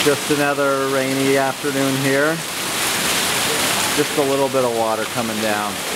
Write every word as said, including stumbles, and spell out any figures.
Just another rainy afternoon here. Just a little bit of water coming down.